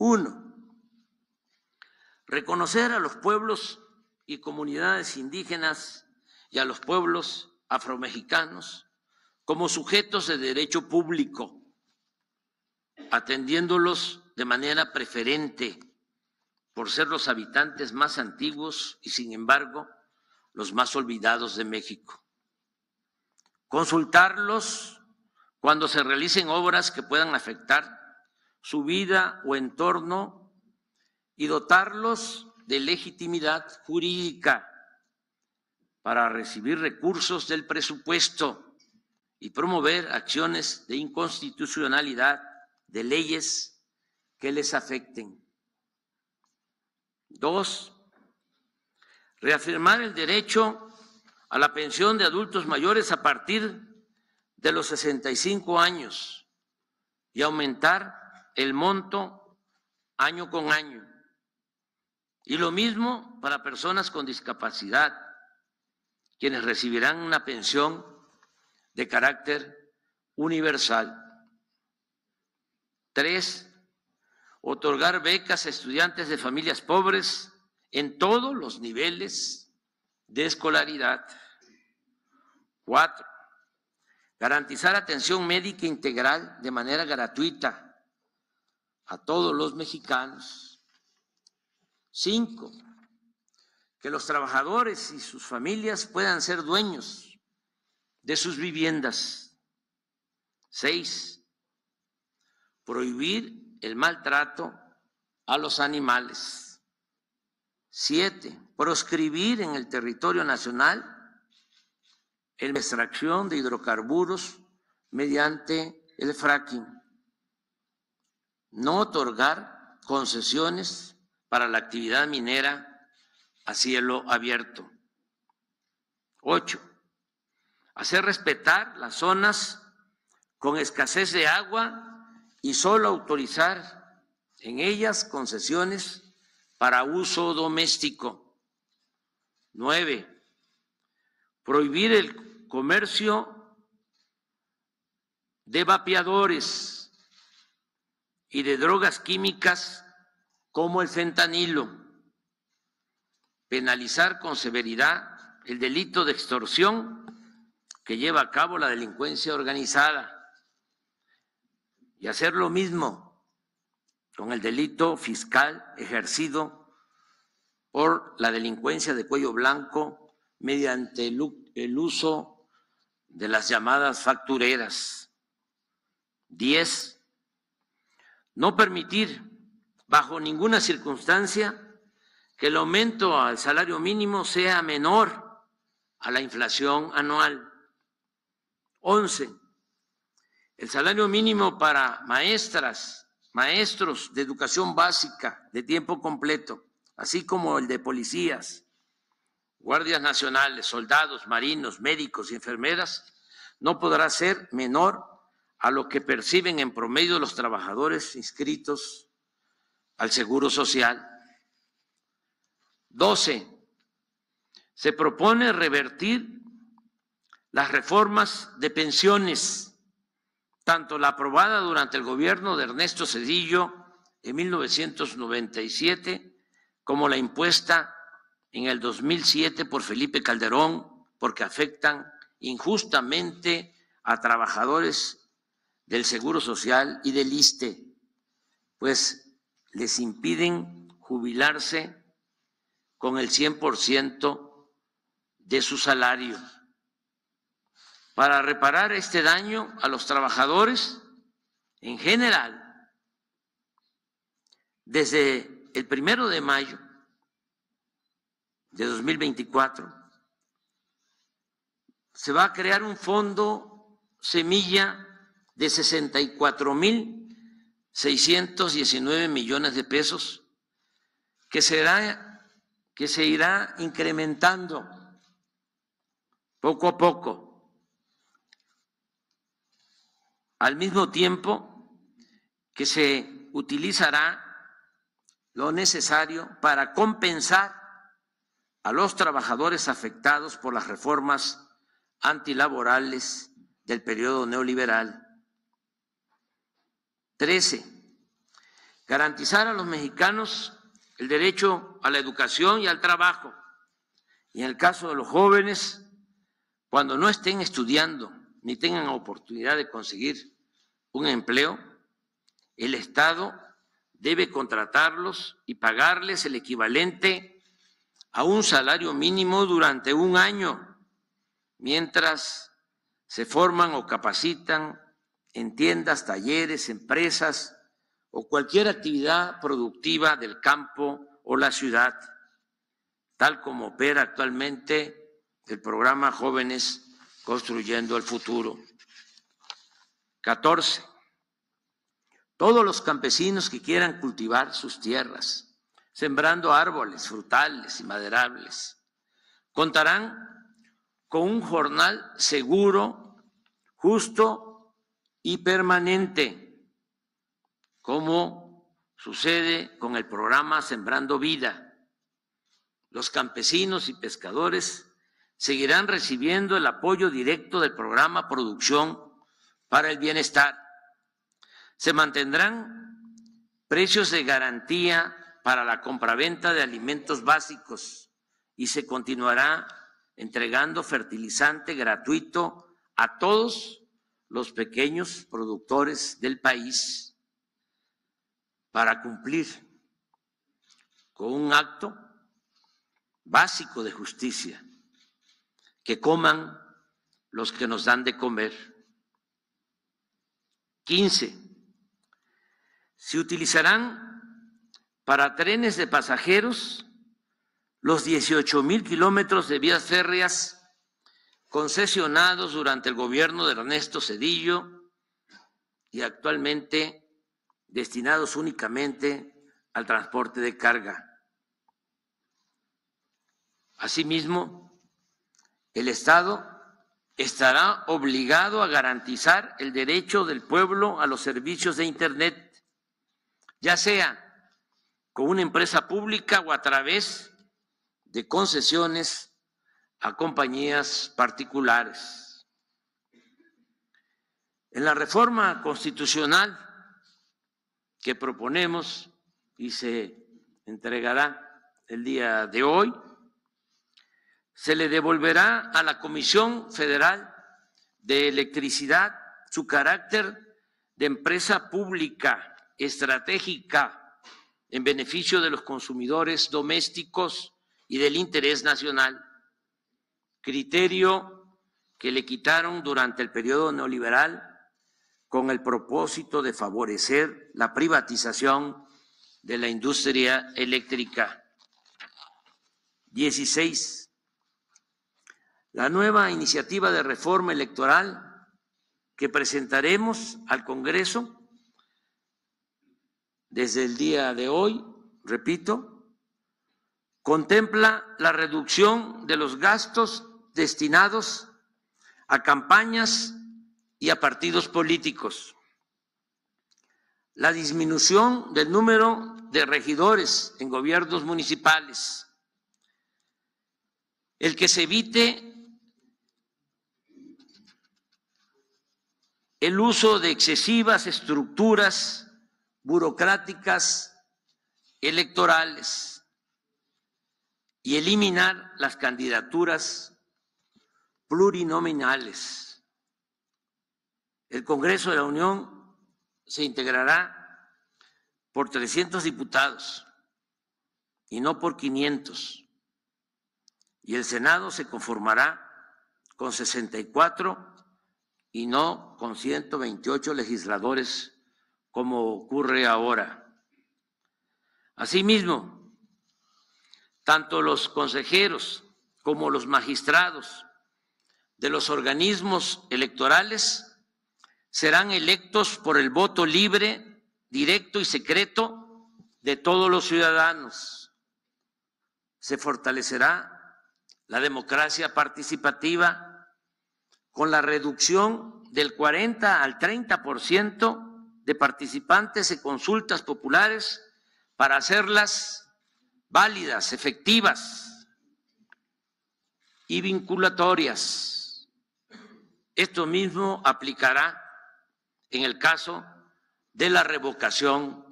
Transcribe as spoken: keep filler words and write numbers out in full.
Uno, reconocer a los pueblos y comunidades indígenas y a los pueblos afromexicanos como sujetos de derecho público, atendiéndolos de manera preferente por ser los habitantes más antiguos y, sin embargo, los más olvidados de México. Consultarlos cuando se realicen obras que puedan afectar su vida o entorno y dotarlos de legitimidad jurídica para recibir recursos del presupuesto y promover acciones de inconstitucionalidad de leyes que les afecten. Dos, reafirmar el derecho a la pensión de adultos mayores a partir de los sesenta y cinco años y aumentar el monto año con año. Y lo mismo para personas con discapacidad, quienes recibirán una pensión de carácter universal. Tres, otorgar becas a estudiantes de familias pobres en todos los niveles de escolaridad. Cuatro, garantizar atención médica integral de manera gratuita a todos los mexicanos. Cinco, que los trabajadores y sus familias puedan ser dueños de sus viviendas. Seis, prohibir el maltrato a los animales. Siete, proscribir en el territorio nacional la extracción de hidrocarburos mediante el fracking. No otorgar concesiones para la actividad minera a cielo abierto. Ocho, hacer respetar las zonas con escasez de agua y solo autorizar en ellas concesiones para uso doméstico. Nueve, prohibir el comercio de vapeadores y de drogas químicas como el fentanilo. Penalizar con severidad el delito de extorsión que lleva a cabo la delincuencia organizada y hacer lo mismo con el delito fiscal ejercido por la delincuencia de cuello blanco mediante el uso de las llamadas factureras. Diez, no permitir bajo ninguna circunstancia que el aumento al salario mínimo sea menor a la inflación anual. Once, el salario mínimo para maestras, maestros de educación básica de tiempo completo, así como el de policías, guardias nacionales, soldados, marinos, médicos y enfermeras, no podrá ser menor a lo que perciben en promedio los trabajadores inscritos al Seguro Social. Doce, se propone revertir las reformas de pensiones, tanto la aprobada durante el gobierno de Ernesto Zedillo en mil novecientos noventa y siete como la impuesta en el dos mil siete por Felipe Calderón, porque afectan injustamente a trabajadores del Seguro Social y del ISSSTE, pues les impiden jubilarse con el cien por ciento de su salario. Para reparar este daño a los trabajadores en general, desde el primero de mayo de dos mil veinticuatro, se va a crear un fondo semilla de sesenta y cuatro mil seiscientos diecinueve millones de pesos que será que se irá incrementando poco a poco, al mismo tiempo que se utilizará lo necesario para compensar a los trabajadores afectados por las reformas antilaborales del periodo neoliberal. Trece, garantizar a los mexicanos el derecho a la educación y al trabajo. Y en el caso de los jóvenes, cuando no estén estudiando ni tengan oportunidad de conseguir un empleo, el Estado debe contratarlos y pagarles el equivalente a un salario mínimo durante un año, mientras se forman o capacitan en tiendas, talleres, empresas o cualquier actividad productiva del campo o la ciudad, tal como opera actualmente el programa Jóvenes Construyendo el Futuro. catorce. Todos los campesinos que quieran cultivar sus tierras, sembrando árboles, frutales y maderables, contarán con un jornal seguro, justo y permanente, como sucede con el programa Sembrando Vida. Los campesinos y pescadores seguirán recibiendo el apoyo directo del programa Producción para el Bienestar. Se mantendrán precios de garantía para la compraventa de alimentos básicos y se continuará entregando fertilizante gratuito a todos los pequeños productores del país para cumplir con un acto básico de justicia, que coman los que nos dan de comer. quince. Se utilizarán para trenes de pasajeros los dieciocho mil kilómetros de vías férreas concesionados durante el gobierno de Ernesto Zedillo y actualmente destinados únicamente al transporte de carga. Asimismo, el Estado estará obligado a garantizar el derecho del pueblo a los servicios de Internet, ya sea con una empresa pública o a través de concesiones a compañías particulares. En la reforma constitucional que proponemos y se entregará el día de hoy, se le devolverá a la Comisión Federal de Electricidad su carácter de empresa pública estratégica en beneficio de los consumidores domésticos y del interés nacional, criterio que le quitaron durante el periodo neoliberal con el propósito de favorecer la privatización de la industria eléctrica. dieciséis. La nueva iniciativa de reforma electoral que presentaremos al Congreso desde el día de hoy, repito, contempla la reducción de los gastos destinados a campañas y a partidos políticos, la disminución del número de regidores en gobiernos municipales, el que se evite el uso de excesivas estructuras burocráticas electorales y eliminar las candidaturas plurinominales. El Congreso de la Unión se integrará por trescientos diputados y no por quinientos, y el Senado se conformará con sesenta y cuatro y no con ciento veintiocho legisladores como ocurre ahora. Asimismo, tanto los consejeros como los magistrados de los organismos electorales serán electos por el voto libre, directo y secreto de todos los ciudadanos. Se fortalecerá la democracia participativa con la reducción del cuarenta al treinta por ciento de participantes en consultas populares para hacerlas válidas, efectivas y vinculatorias. Esto mismo aplicará en el caso de la revocación